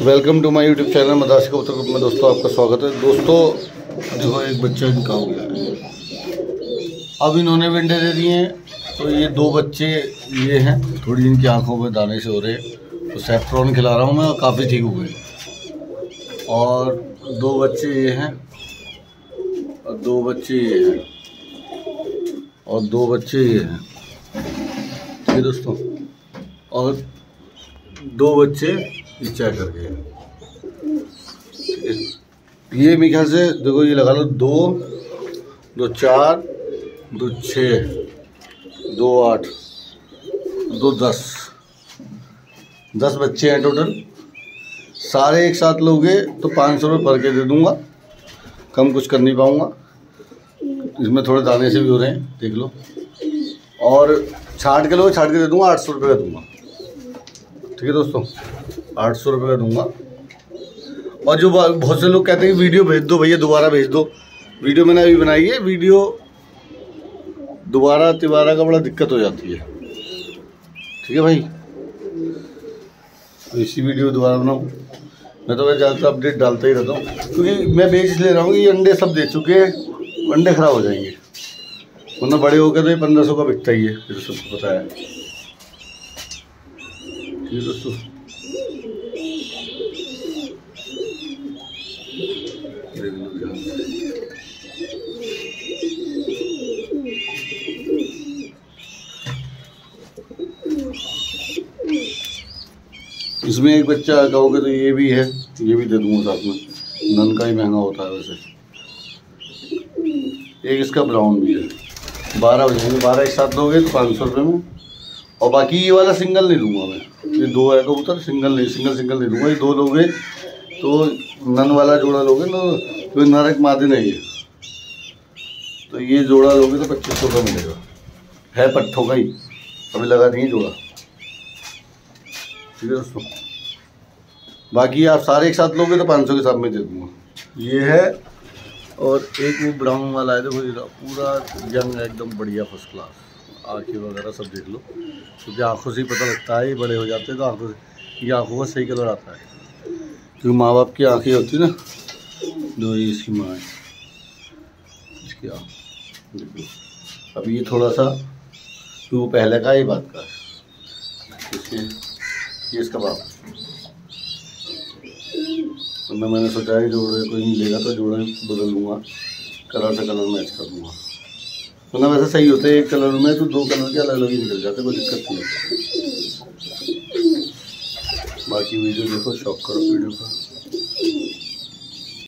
Welcome to my YouTube channel मदाश कबूतर group में। दोस्तों आपका स्वागत है। दोस्तों देखो, एक बच्चा इनका हो गया है। अब इन्होंने भी अंडे दे दिए हैं, तो ये दो बच्चे ये हैं। थोड़ी इनकी आंखों में दाने से हो रहे, तो सेफ्रॉन खिला रहा हूँ मैं, काफ़ी ठीक हो गए। और दो बच्चे ये हैं, और दो बच्चे ये हैं, और दो बच्चे ये हैं। ठीक है दोस्तों, और दो बच्चे चेक करके ये मेरे ख्याल से देखो, ये लगा लो 2, 2 4, 2 6, 2 8, 2 10 बच्चे हैं टोटल। सारे एक साथ लोगे तो 500 रुपये भर के दे दूंगा, कम कुछ कर नहीं पाऊंगा। इसमें थोड़े दाने से भी हो रहे हैं, देख लो। और छाट के लोगे, छाट के दे दूंगा, 800 रुपये का दूंगा। ठीक है दोस्तों, 800 रुपये का दूंगा। और जो बहुत से लोग कहते हैं कि वीडियो भेज दो भैया, दोबारा भेज दो। वीडियो मैंने अभी बनाई है, वीडियो दोबारा तिबारा का बड़ा दिक्कत हो जाती है। ठीक है भाई, तो इसी वीडियो दोबारा बनाऊँ। मैं तो ज़्यादातर अपडेट डालता ही रहता हूँ, क्योंकि मैं बेच ले रहा हूँ कि ये अंडे सब दे चुके हैं, अंडे ख़राब हो जाएंगे। वरना बड़े हो गए तो ये 1500 का बिकता ही है, ये तो सबको पता है। ठीक है दोस्तों, इसमें एक बच्चा कहोगे तो ये भी है, ये भी दे दूंगा साथ में। नन का ही महंगा होता है वैसे। एक इसका ब्राउन भी है। 12 हो जाएंगे, 12 एक साथ दोगे तो 500 रुपये में। और बाकी ये वाला सिंगल नहीं दूंगा मैं, ये 2 है कबूतर, सिंगल नहीं दूंगा। ये 2 लोगे तो नन वाला जोड़ा लोगे ना, तो नरक मादे नहीं है, तो ये जोड़ा लोगे तो 2500 का मिलेगा। है पट्ठों का ही, अभी लगा नहीं जोड़ा। ठीक है दोस्तों, बाकी आप सारे एक साथ लोगे तो 500 के साथ में दे दूँगा। ये है, और एक वो ब्राउन वाला है, देखो पूरा यंग है, एकदम बढ़िया, फर्स्ट क्लास। आँखें वगैरह सब देख लो, क्योंकि आँखों से ही पता लगता है। ये बड़े हो जाते हैं तो आँखों से, ये आँखों का सही कलर आता है, क्योंकि माँ बाप की आँखें होती है ना। दो ये इसकी माँ है, इसकी आँख देखो। अभी ये थोड़ा सा, तो पहले का ही बात का है, ये इसका बाप। तो मैंने सोचा है जोड़े कोई नहीं लेगा तो जोड़े बदल दूंगा, कलर से कलर मैच कर दूंगा। तो ना वैसे सही होते हैं, एक कलर में तो 2 कलर के अलग अलग ही निकल जाते, कोई दिक्कत नहीं है। बाकी वीडियो देखो, शौक करो वीडियो का।